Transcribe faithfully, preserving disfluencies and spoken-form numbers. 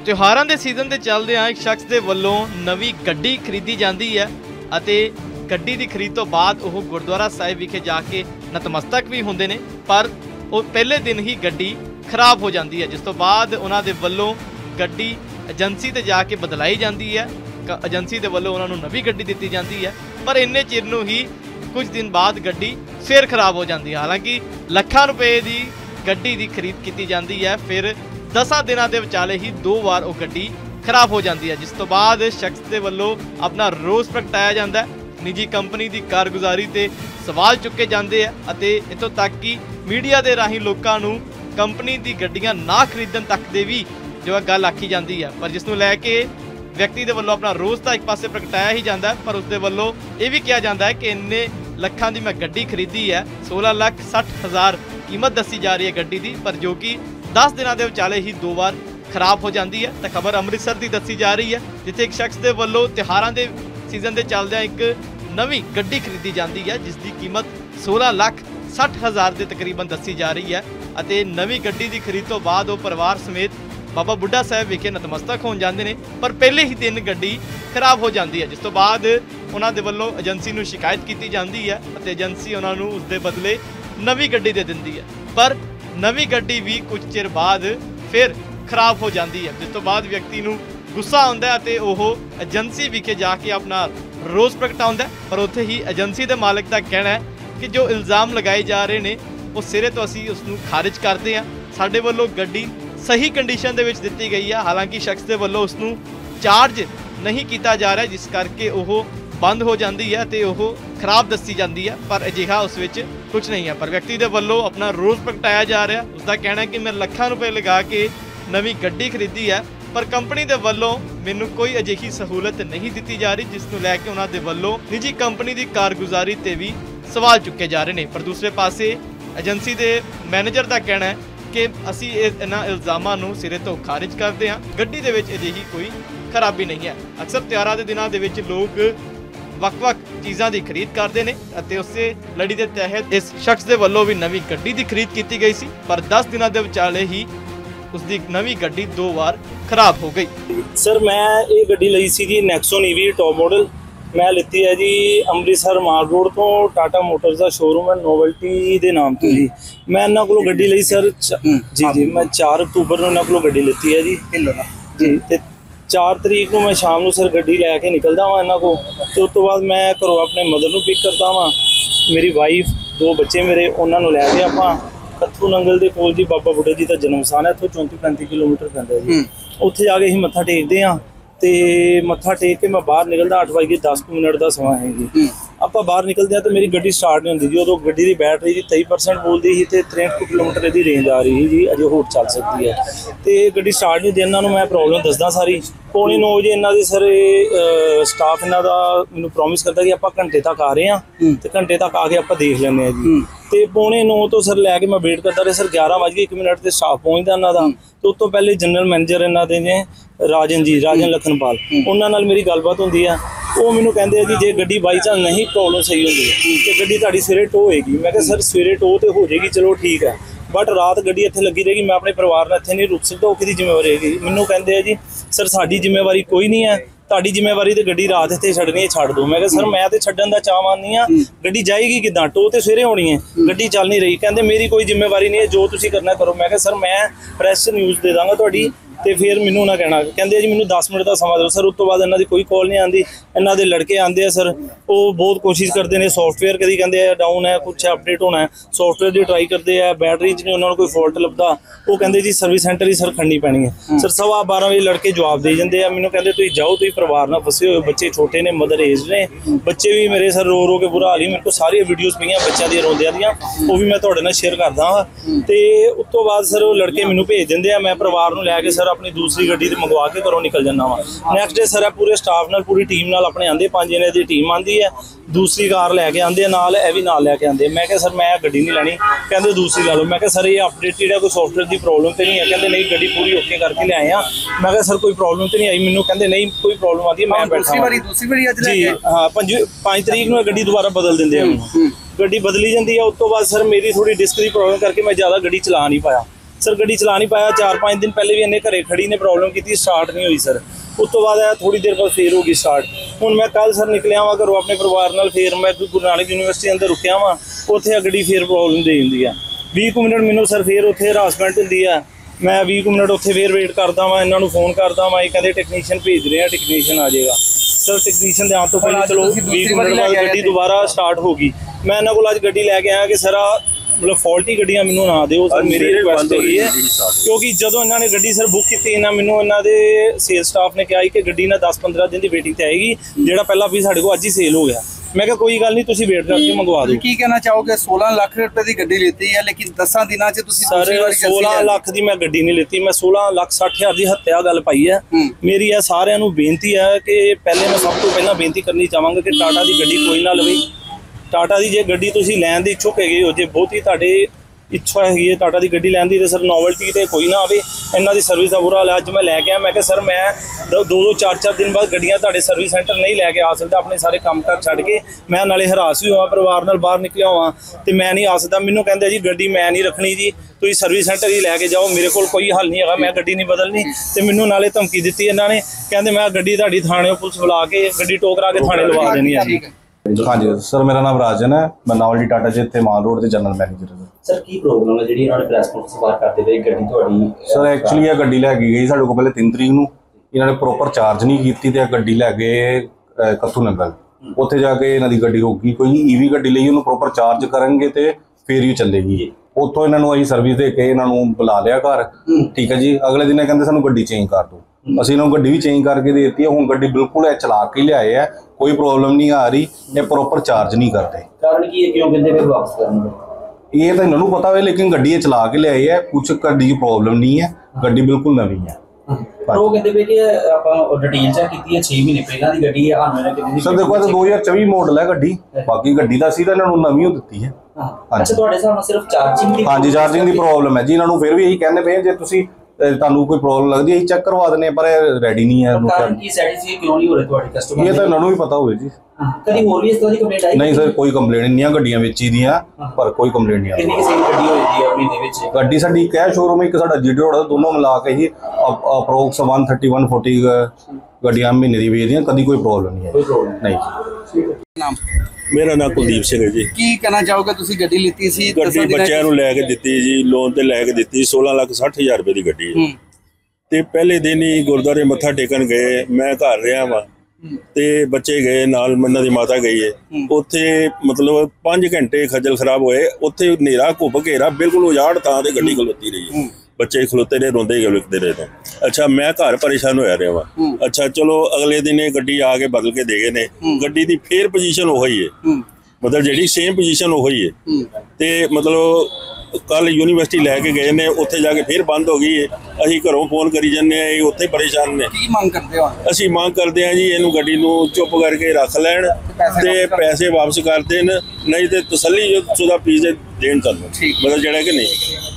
त्योहारां दे season दे चलदिआं एक शख्स दे वल्लों नवी गड्डी खरीदी जाती है अते गड्डी की खरीद तो बाद वह गुरुद्वारा साहिब विखे जाके नतमस्तक भी होंदे ने, पर वो पहले दिन ही गड्डी खराब हो जाती है, जिस तो बाद उन्हां दे वल्लों गड्डी एजेंसी ते जाके बदलाई जाती है। एजेंसी दे वल्लों उन्हां नूं नवी गड्डी दित्ती जाती है, पर इन्ने चिर नूं ही कुछ दिन बाद गड्डी फिर खराब हो जाती है। हालांकि लखां रुपए की गड्डी की खरीद की जाती है, फिर दसां दिनां दे विचाले ही दो बार वो गड्डी खराब हो जाती है, जिस तो बाद शख्स के वल्लों अपना रोस प्रगटाया जाता है। निजी कंपनी की कारगुजारी ते सवाल चुके जाते हैं अते इत्थों तक कि मीडिया के राही लोगों नूं कंपनी की गड्डियां ना खरीदण तक दे भी जो है गल आखी जाती है, पर जिसनूं लैके व्यक्ति के वल्लों अपना रोस तो एक पासे प्रगटाया ही जाता है, पर उसके वल्लों ये भी कहा जाता है कि इन्ने लखां की मैं गड्डी खरीदी है, सोलह लाख सठ हज़ार कीमत दसी जा रही है गड्डी की, पर जो कि दस दिनों के विचाले ही दो बार खराब हो जाती है। तो खबर अमृतसर की दसी जा रही है, जिथे एक शख्स के वल्लों त्योहारों के सीजन के चलदे एक नवी गड्डी खरीदी जाती है, जिसकी कीमत सोलह लाख सठ हज़ार के तकरीबन दसी जा रही है। अते नवी गड्डी की खरीद तो बाद वो परिवार समेत बाबा बुढ़ा साहब विखे नतमस्तक हो जाते हैं, पर पहले ही दिन गड्डी खराब हो जाती है, जिस तो बाद उन्होंने वल्लों एजेंसी नूं शिकायत की जाती है अते एजेंसी उन्होंने उसके बदले नवी गड्डी दे दिंदी है, पर नवी गड्डी भी कुछ चिर बाद फिर खराब हो जाती है, जिस तो बाद व्यक्ति नूं गुस्सा आता है और वह एजेंसी विखे जाके अपना रोस प्रगटाउंदा है। पर उत्थे ही एजेंसी के मालिक का कहना है कि जो इल्ज़ाम लगाए जा रहे हैं वो सिरे तो असी उसनूं खारिज करते हैं, साडे वल्लों गड्डी सही कंडीशन दे विच दित्ती गई है। हालांकि शख्स के वल्लों उसनूं चार्ज नहीं किया जा रहा, जिस करके वह बंद हो जाती है तो वह खराब दसी जाती है, पर अजिहा उस विच कुछ नहीं है। पर व्यक्ति के वल्लों अपना रोस प्रगटाया जा रहा, उसका कहना है कि मैं लखां रुपए लगा के नवी गड्डी खरीदी है, पर कंपनी के वल्लों मैनूं कोई अजिही सहूलत नहीं दी जा रही, जिसनूं लैके उन्हां दे वल्लों निजी कंपनी की कारगुजारी ते भी सवाल चुके जा रहे हैं। पर दूसरे पासे एजेंसी के मैनेजर का कहना है कि असी इन्हां इल्ज़ामां नूं सिरे तो खारिज करते हैं, गड्डी दे विच अजिही कोई खराबी नहीं है। अक्सर त्योहारां दे दिनां दे विच लोग वक-वक चीज़ों की खरीद करते हैं अते उसे लड़ी के तहत इस शख्स के वल्लों भी नवी गड्डी की खरीद की गई सी, पर दस दिनों के विचाले ही उसकी नवी गड्डी दो बार खराब हो गई। सर मैं ये गड्डी लई सी जी नैक्सोन ईवी टॉप मॉडल, मैं लिती है जी अमृतसर माल रोड तो टाटा मोटर्स का शोरूम है नोवल्टी के नाम तो जी। मैं इन्हों को गड्डी लई सर जी जी मैं चार अक्तूबर को इन्हों को गड्डी लिती है जी जी ते चार तरीक को मैं शाम को सर गड्डी लैके निकलता वहाँ इन्हों को, तो उस तो बाद मैं घरों अपने मदर को पिक करता वहाँ, मेरी वाइफ दो बच्चे मेरे उन्होंने लैके आप कत्थू नंगल के कोल जी बाबा बुढ़े जी का जन्म स्थान है, इतों चौंती पैंती किलोमीटर पैंदा जी। उत्थे जाके असीं मत्था टेकते हाँ तो मत्था टेक के मैं बाहर निकलता अठ बज के दस मिनट का समा है जी। आप बाहर निकलते हैं तो मेरी गड्डी स्टार्ट नहीं होती जी, उदों गड्डी की बैटरी जी तेई परसेंट बोलती थी तो तिरसठ किलोमीटर की रेंज आ रही है जी, अजे होर चल सकती है तो गड्डी स्टार्ट नहीं होती। इन्होंने मैं प्रॉब्लम दसदा सारी पौने नौ बजे इन्हों की सर स्टाफ इन्हों का मैनूं प्रॉमिस करता कि आप घंटे तक आ रहे हैं तो घंटे तक आके आप देख लें जी। तो पौने नौ तो सर लैके मैं वेट करता रहा, सर ग्यारह बज के एक मिनट से स्टाफ पहुँचता इन्हों का, तो उस तो पहले जनरल मैनेजर इन्हों के ने राजन जी राजन लखनपाल उन्होंने मेरी गलबात होती है, वो मैनू कहते हैं कि जे गड्डी बाई चांस नहीं प्रॉब्लम सही होंगी तो गड्डी तुहाडी सवेरे टो होएगी। मैं कहा सर सवेरे टो तो हो जाएगी चलो ठीक है, बट रात गड्डी इत्थे लगी रहेगी, मैं अपने परिवार नाल इत्थे नहीं रुक सकता, वो किहदी जिम्मेवारी है। मैनू कहते हैं जी सर साडी जिम्मेवारी कोई नहीं है, तुहाडी जिम्मेवारी तो गड्डी रात इत्थे छड्डनी है छड्ड दो। मैं कहा सर मैं तो छड्डण दा चाहवान नहीं हाँ, गड्डी जाएगी किदां, टो तो सवेरे होनी है, गड्डी चल नहीं रही। कहते मेरी कोई जिम्मेवारी नहीं है, जो तुसीं करना करो। मैं कहा सर मैं प्रैस न्यूज़ दे दांगा तुहाडी तो फिर मैनू ना कहना, कहते जी मैनू दस मिनट का समा दो सर। उस तो बाद इन्हों की कोई कॉल नहीं आती, इन्हों के लड़के आते हैं सर, वो बहुत कोशिश करते हैं, सॉफ्टवेयर कभी कहते हैं डाउन है कुछ अपडेट होना है, सॉफ्टवेयर की ट्राई करते हैं, बैटरी च नहीं उन्होंने कोई फॉल्ट लभदा, वो कहते जी सर्विस सेंटर ही सर खड़नी पैनी है। सर सवा बारह बजे लड़के जवाब दे जाते हैं, मैनू कहते तुम जाओ तुम परिवार नाल फसे हो, बच्चे छोटे ने मदर एज ने, बच्चे भी मेरे सर रो रो के बुरा हाल ही, मेरे को सारी वीडियोज़ पईयां बच्चों दी रोंदियां दियां, वो भी मैं तुहाडे नाल शेयर करदा हाँ। तो उस तो बाद सर वो लड़के मैनू भेज देंगे हैं, मैं परिवार नूं लैके सर अपनी दूसरी गड्डी मंगवा के घरों निकल जाना वा। नैक्सट डे सर पूरे स्टाफ नाल पूरी टीम नाल अपने आंदे, पांच जने दी टीम आंदी है, दूसरी कार लैके आंदे नाल, ए भी नाल लैके आंदे। मैं कहा सर मैं गड्डी नहीं लैनी, कहते दूसरी ला लो। मैं कहा सर ये अपडेटेड है, कोई सॉफ्टवेयर की प्रॉब्लम तो नहीं है, कहते नहीं गड्डी पूरी ओके करके ले आए हैं। मैं कहा सर कोई प्रॉब्लम तो नहीं आई, मैनू कहते नहीं कोई प्रॉब्लम आती है, मैं बैठा जी हाँ पाँच तरीक में गड्डी दोबारा बदल देंगे हैं, गड्डी बदली जाती है। उस तो बाद सर मेरी थोड़ी डिस्क की प्रॉब्लम करके मैं ज़्यादा गड्डी चला नहीं पाया। ਸਰ ਗੱਡੀ ਚਲਾ ਨਹੀਂ ਪਾਇਆ। ਚਾਰ ਪੰਜ ਦਿਨ ਪਹਿਲੇ ਵੀ ਇਹਨੇ ਘਰੇ ਖੜੀ ਨੇ ਪ੍ਰੋਬਲਮ ਕੀਤੀ, ਸਟਾਰਟ ਨਹੀਂ ਹੋਈ ਸਰ। ਉਸ ਤੋਂ ਬਾਅਦ ਇਹ ਥੋੜੀ ਦੇਰ ਬਾਅਦ ਫੇਰ ਹੋ ਗਈ ਸਟਾਰਟ। ਹੁਣ ਮੈਂ ਕੱਲ ਸਰ ਨਿਕਲਿਆ ਵਾਂ ਘਰੋਂ ਆਪਣੇ ਪਰਿਵਾਰ ਨਾਲ, ਫੇਰ ਮੈਂ ਗੁਰੂ ਨਾਨਕ ਯੂਨੀਵਰਸਿਟੀ ਅੰਦਰ ਰੁਕਿਆ ਵਾਂ, ਉੱਥੇ ਗੱਡੀ ਫੇਰ ਪ੍ਰੋਬਲਮ ਦੇ ਦਿੰਦੀ ਆ। ਵੀਹ ਕੁ ਮਿੰਟ ਮੈਨੂੰ ਸਰ ਫੇਰ ਉੱਥੇ ਹਰਾਸਮੈਂਟ ਹੁੰਦੀ ਆ। ਮੈਂ ਵੀਹ ਕੁ ਮਿੰਟ ਉੱਥੇ ਫੇਰ ਵੇਟ ਕਰਦਾ ਵਾਂ, ਇਹਨਾਂ ਨੂੰ ਫੋਨ ਕਰਦਾ ਵਾਂ, ਇਹ ਕਹਿੰਦੇ ਟੈਕਨੀਸ਼ੀਅਨ ਭੇਜ ਰਹੇ ਆ, ਟੈਕਨੀਸ਼ੀਅਨ ਆ ਜਾਏਗਾ। ਸਰ ਟੈਕਨੀਸ਼ੀਅਨ ਦੇ ਆਉਣ ਤੋਂ ਪਹਿਲਾਂ ਚਲੋ ਵੀਹ ਕੁ ਮਿੰਟ ਬਾਅਦ ਗੱਡੀ ਦੁਬਾਰਾ ਸਟਾਰਟ ਹੋ ਗਈ। ਮੈਂ ਇਹਨਾਂ ਕੋਲ ਅੱਜ ਗੱਡੀ ਲੈ ਕੇ ਆਇਆ ਕਿ ਸਰ ਮਤਲਬ ਫਾਲਟੀ ਗੱਡੀਆਂ ਮੈਨੂੰ ਨਾ ਦਿਓ ਸਰ, ਮੇਰੀ ਰਿਕੁਐਸਟ ਹੈਗੀ ਹੈ। ਕਿਉਂਕਿ ਜਦੋਂ ਇਹਨਾਂ ਨੇ ਗੱਡੀ ਸਰ ਬੁੱਕ ਕੀਤੀ, ਇਹਨਾਂ ਮੈਨੂੰ ਇਹਨਾਂ ਦੇ ਸੇਲ ਸਟਾਫ ਨੇ ਕਿਹਾ ਕਿ ਗੱਡੀ ਨਾ ਦਸ ਪੰਦਰਾਂ ਦਿਨ ਦੀ ਵੇਟਿੰਗ ਤੇ ਆਏਗੀ, ਜਿਹੜਾ ਪਹਿਲਾ ਪੀਸ ਸਾਡੇ ਕੋਲ ਅੱਜ ਹੀ ਸੇਲ ਹੋ ਗਿਆ। ਮੈਂ ਕਿਹਾ ਕੋਈ ਗੱਲ ਨਹੀਂ, ਤੁਸੀਂ ਵੇਟ ਕਰਕੇ ਮੰਗਵਾ ਦਿਓ। ਕੀ ਕਹਿਣਾ ਚਾਹੋਗੇ? सोलह ਲੱਖ ਰੁਪਏ ਦੀ ਗੱਡੀ ਲਈ ਹੈ, ਲੇਕਿਨ ਦਸਾਂ ਦਿਨਾਂ 'ਚ ਤੁਸੀਂ ਸਰ सोलह ਲੱਖ ਦੀ ਮੈਂ ਗੱਡੀ ਨਹੀਂ ਲਿੱਤੀ, ਮੈਂ सोलह ਲੱਖ ਸੱਠ ਹਜ਼ਾਰ ਦੀ ਹੱਤਿਆ ਗੱਲ ਪਾਈ ਹੈ। ਮੇਰੀ ਇਹ ਸਾਰਿਆਂ ਨੂੰ ਬੇਨਤੀ ਹੈ ਕਿ ਪਹਿਲੇ ਮੈਂ ਸਭ ਤੋਂ ਪਹਿਲਾਂ ਬੇਨਤੀ ਕਰਨੀ ਚਾਹਾਂਗਾ ਕਿ ਟਾਟਾ ਦੀ ਗੱਡੀ ਕੋਈ ਨਾ ਲਵੇ। ਟਾਟਾ ਦੀ ਜੇ ਗੱਡੀ ਤੁਸੀਂ ਲੈਣ ਦੀ ਇੱਛੁਕ ਹੈਗੇ ਹੋ, ਜੇ ਬਹੁਤੀ ਤੁਹਾਡੇ ਇੱਛਾ ਹੈਗੀ ਹੈ ਟਾਟਾ ਦੀ ਗੱਡੀ ਲੈਣ ਦੀ, ਤੇ ਸਰ ਨੋਵਲਟੀ ਤੇ ਕੋਈ ਨਾ ਆਵੇ। ਇਹਨਾਂ ਦੀ ਸਰਵਿਸ ਦਾ ਬੁਰਾ ਹਾਲ ਹੈ। ਅੱਜ ਮੈਂ ਲੈ ਕੇ ਆਇਆ, ਮੈਂ ਕਿਹਾ ਸਰ ਮੈਂ ਦੋ ਦੋ ਚਾਰ ਚਾਰ ਦਿਨ ਬਾਅਦ ਗੱਡੀਆਂ ਤੁਹਾਡੇ ਸਰਵਿਸ ਸੈਂਟਰ ਨਹੀਂ ਲੈ ਕੇ ਆ ਸਕਦਾ। ਆਪਣੇ ਸਾਰੇ ਕੰਮ ਕਰ ਛੱਡ ਕੇ ਮੈਂ ਨਾਲੇ ਹਰਾਸ ਵੀ ਹੋਵਾਂ, ਪਰਿਵਾਰ ਨਾਲ ਬਾਹਰ ਨਿਕਲਿਆ ਹੋਵਾਂ, ਤੇ ਮੈਂ ਨਹੀਂ ਆ ਸਕਦਾ। ਮੈਨੂੰ ਕਹਿੰਦੇ ਜੀ ਗੱਡੀ ਮੈਂ ਨਹੀਂ ਰੱਖਣੀ ਜੀ, ਤੁਸੀਂ ਸਰਵਿਸ ਸੈਂਟਰ ਹੀ ਲੈ ਕੇ ਜਾਓ, ਮੇਰੇ ਕੋਲ ਕੋਈ ਹੱਲ ਨਹੀਂ ਹੈਗਾ, ਮੈਂ ਗੱਡੀ ਨਹੀਂ ਬਦਲਣੀ। ਤੇ ਮੈਨੂੰ ਨਾਲੇ ਧਮਕੀ ਦਿੱਤੀ ਇਹਨਾਂ ਨੇ, ਕਹਿੰਦੇ ਮੈਂ ਗੱਡੀ ਤੁਹਾਡੀ ਥਾਣੇ ਪੁਲਿਸ ਬੁਲਾ ਕੇ ਗੱਡੀ ਟੋਕਰਾ ਕੇ ਥਾਣੇ ਲਵਾ ਦੇਣੀ ਹੈ ਜੀ। हाँ जी सर, मेरा नाम राजन है, मैं नावल्टी टाटा जे इत्थे माल रोड के जनरल मैनेजर हूँ। सर की प्रॉब्लम है जी इन्होंने प्रेस कॉन्फ्रेंस बाहर करते थे गड्डी थोड़ी? सर एक्चुअली ये गड्डी लैके गई साढ़े को पहले तीन तरीक नूं, इन्होंने प्रॉपर चार्ज नहीं की ते गड्डी लैके कत्थू नंगल उत्थे जाके इन्हां दी गड्डी रोक गई। कोई ईवी गड्डी ਲਈ ਉਹਨੂੰ प्रॉपर चार्ज करेंगे तो फिर ही चलेगी। ਉੱਥੋਂ ਇਹਨਾਂ ਨੂੰ ਅਸੀਂ ਸਰਵਿਸ ਦੇ ਕੇ ਇਹਨਾਂ ਨੂੰ ਬੁਲਾ ਲਿਆ ਘਰ, ਠੀਕ ਹੈ ਜੀ। ਅਗਲੇ ਦਿਨ ਕਹਿੰਦੇ ਸਾਨੂੰ ਗੱਡੀ ਚੇਂਜ ਕਰ ਦਿਓ, ਅਸੀਂ ਇਹਨਾਂ ਨੂੰ ਗੱਡੀ ਵੀ ਚੇਂਜ ਕਰਕੇ ਦੇ ਦਿੱਤੀ ਹੈ। ਹੁਣ ਗੱਡੀ ਬਿਲਕੁਲ ਇਹ ਚਲਾ ਕੇ ਲਿਆਏ ਆ, ਕੋਈ ਪ੍ਰੋਬਲਮ ਨਹੀਂ ਆ ਰਹੀ, ਇਹ ਪ੍ਰੋਪਰ ਚਾਰਜ ਨਹੀਂ ਕਰਦੇ। ਕਾਰਨ ਕੀ ਹੈ, ਕਿਉਂ ਕਹਿੰਦੇ ਫਿਰ ਵਾਪਸ ਕਰਨ? ਇਹ ਤਾਂ ਇਹਨਾਂ ਨੂੰ ਪਤਾ ਹੋਵੇ, ਲੇਕਿਨ ਗੱਡੀ ਇਹ ਚਲਾ ਕੇ ਲਿਆਏ ਆ, ਕੁਝ ਗੱਡੀ ਦੀ ਪ੍ਰੋਬਲਮ ਨਹੀਂ ਹੈ, ਗੱਡੀ ਬਿਲਕੁਲ ਨਵੀਂ ਹੈ। ਉਹ ਕਹਿੰਦੇ ਵੀ ਕਿ ਆਪਾਂ ਡਿਟੇਲ ਚੈੱਕ ਕੀਤੀ ਹੈ, ਛੇ ਮਹੀਨੇ ਪਹਿਲਾਂ ਦੀ ਗੱਡੀ ਹੈ। ਸਰ ਦੇਖੋ ਇਹ ਦੋ ਹਜ਼ਾਰ ਚੌਵੀ ਮਾਡਲ ਹੈ ਗੱਡੀ, ਬਾਕੀ ਗੱਡੀ ਤਾਂ ਅਸੀਂ ਤਾਂ ਇਹਨਾਂ ਨੂੰ ਨਵੀਂ ਹੋ ਦਿੱਤੀ ਹੈ। ਅੱਛਾ, ਤੁਹਾਡੇ ਹਿਸਾਬ ਨਾਲ ਸਿਰਫ ਚਾਰਜਿੰਗ ਦੀ? ਹਾਂਜੀ, ਚਾਰਜਿੰਗ ਦੀ ਪ੍ਰੋਬਲਮ ਹੈ ਜੀ। ਇਹਨਾਂ ਨੂੰ ਫਿਰ ਵੀ ਇਹੀ ਕਹਿੰਦੇ ਪਏ ਜੇ ਤੁਸੀਂ ਤੁਹਾਨੂੰ ਕੋਈ ਪ੍ਰੋਬਲਮ ਲੱਗਦੀ ਹੈ ਅਸੀਂ ਚੈੱਕ ਕਰਵਾ ਦਿੰਦੇ ਹਾਂ, ਪਰ ਇਹ ਰੈਡੀ ਨਹੀਂ ਹੈ। ਕਾਰਨ ਕੀ ਸੈਟੀਸਫਾਈ ਕਿਉਂ ਨਹੀਂ ਹੋ ਰਹੇ ਤੁਹਾਡੇ ਕਸਟਮਰ? ਇਹ ਤਾਂ ਇਹਨਾਂ ਨੂੰ ਵੀ ਪਤਾ ਹੋਵੇ ਜੀ। ਕਦੀ ਹੋਰ ਵੀ ਇਸ ਤਰ੍ਹਾਂ ਦੀ ਕੰਪਲੇਂਟ ਆਈ? ਨਹੀਂ ਸਰ, ਕੋਈ ਕੰਪਲੇਂਟ ਨਹੀਂ ਆ, ਗੱਡੀਆਂ ਵੇਚੀ ਦੀਆਂ, ਪਰ ਕੋਈ ਕੰਪਲੇਂਟ ਨਹੀਂ ਆ। ਕਿੰਨੀ ਕਿਸੇ ਗੱਡੀ ਹੋਈ ਦੀ ਆ ਮਹੀਨੇ ਵਿੱਚ? ਗੱਡੀ ਸਾਡੀ ਇੱਕ ਹੈ ਸ਼ੋਰੂਮ, ਇੱਕ ਸਾਡਾ ਜੀਡੀ ਰੋਡ, ਦੋਨੋਂ ਮਿਲਾ ਕੇ ਹੀ ਅਪਰੋਕਸ ਇੱਕ ਸੌ ਤੀਸ ਇੱਕ ਸੌ ਚਾਲੀ ਗੱਡੀਆਂ ਮਹੀਨੇ ਦੀ ਵੇਚਦੀਆਂ, ਕਦੀ ਕੋਈ ਪ੍ਰੋਬਲਮ ਨਹੀਂ ਹੈ। ਨਹੀਂ। ਨਾਮ? ਮੇਰਾ ਨਾਮ ਕੁਲਦੀਪ ਸਿੰਘ ਹੈ ਜੀ। ਕੀ ਕਹਿਣਾ ਚਾਹੋਗੇ? ਤੁਸੀਂ ਗੱਡੀ ਲਿੱਤੀ ਸੀ, ਗੱਡੀ ਬੱਚਿਆਂ ਨੂੰ ਲੈ ਕੇ ਦਿੱਤੀ ਜੀ, ਲੋਨ ਤੇ ਲੈ ਕੇ ਦਿੱਤੀ, सोलह ਲੱਖ ਸੱਠ ਹਜ਼ਾਰ ਰੁਪਏ ਦੀ ਗੱਡੀ ਹੈ। ਤੇ ਪਹਿਲੇ ਦਿਨ ਹੀ ਗੁਰਦੁਆਰੇ ਮੱਥਾ ਟੇਕਣ ਗਏ, ਮੈਂ ਘਰ ਰਿਹਾ ਵਾਂ ਤੇ ਬੱਚੇ ਗਏ ਨਾਲ, ਇਹਨਾਂ ਦੀ ਮਾਤਾ ਗਈ ਹੈ। ਉੱਥੇ ਮਤਲਬ ਪੰਜ ਘੰਟੇ ਖੱਜਲ ਖਰਾਬ ਹੋਏ। ਉੱਥੇ ਹਨੇਰਾ ਘੁੱਪ ਘੇਰਾ, ਬਿਲਕੁਲ ਉਜਾੜ ਥਾਂ ਤੇ ਗੱਡੀ ਖਲੋਤੀ ਰਹੀ, ਬੱਚੇ ਖਲੋਤੇ ਰਹੇ, ਰੋਂਦੇ ਹੀ ਲਿਖਦੇ ਰਹੇ ਤਾਂ। ਅੱਛਾ, ਮੈਂ ਘਰ ਪਰੇਸ਼ਾਨ ਹੋਇਆ ਰਿਹਾ ਵਾਂ। ਅੱਛਾ ਚਲੋ, ਅਗਲੇ ਦਿਨ ਇਹ ਗੱਡੀ ਆ ਕੇ ਬਦਲ ਕੇ ਦੇ ਗਏ ਨੇ। ਗੱਡੀ ਦੀ ਫੇਰ ਪੋਜੀਸ਼ਨ ਉਹੀ ਹੈ, ਮਤਲਬ ਜਿਹੜੀ ਸੇਮ ਪੋਜੀਸ਼ਨ ਉਹੀ ਹੈ। ਤੇ ਮਤਲਬ ਕੱਲ ਯੂਨੀਵਰਸਿਟੀ ਲੈ ਕੇ ਗਏ ਨੇ, ਉੱਥੇ ਜਾ ਕੇ ਫਿਰ ਬੰਦ ਹੋ ਗਈ ਹੈ। ਅਸੀਂ ਘਰੋਂ ਫੋਨ ਕਰੀ ਜਾਂਦੇ ਆ, ਇਹ ਉੱਥੇ ਪਰੇਸ਼ਾਨ ਨੇ। ਕੀ ਮੰਗ ਕਰਦੇ ਹੋ? ਅਸੀਂ ਮੰਗ ਕਰਦੇ ਹਾਂ ਜੀ ਇਹਨੂੰ ਗੱਡੀ ਨੂੰ ਚੁੱਪ ਕਰਕੇ ਰੱਖ ਲੈਣ ਤੇ ਪੈਸੇ ਵਾਪਸ ਕਰ ਦੇਣ, ਨਹੀਂ ਤੇ ਤਸੱਲੀ ਸ਼ੁਦਾ ਫੀਸ ਦੇਣ ਸਾਨੂੰ, ਮਤਲਬ ਜਿਹੜਾ ਕਿ ਨਹੀਂ।